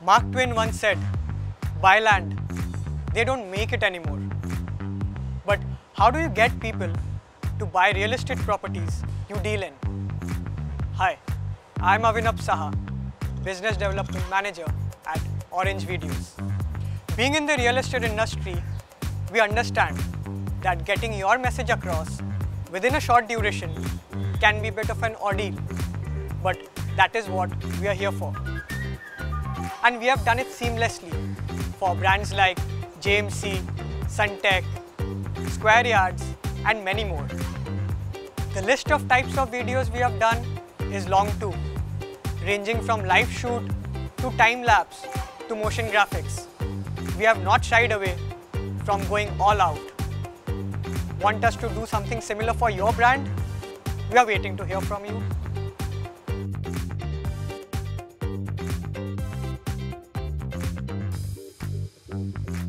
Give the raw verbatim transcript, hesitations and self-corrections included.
Mark Twain once said, buy land, they don't make it anymore. But how do you get people to buy real estate properties you deal in? Hi, I'm Avinab Saha, Business Development Manager at Orange Videos. Being in the real estate industry, we understand that getting your message across within a short duration can be a bit of an ordeal, but that is what we are here for. And we have done it seamlessly for brands like J M C, Sunteck, Square Yards, and many more. The list of types of videos we have done is long too, ranging from live shoot to time lapse to motion graphics. We have not shied away from going all out. Want us to do something similar for your brand? We are waiting to hear from you.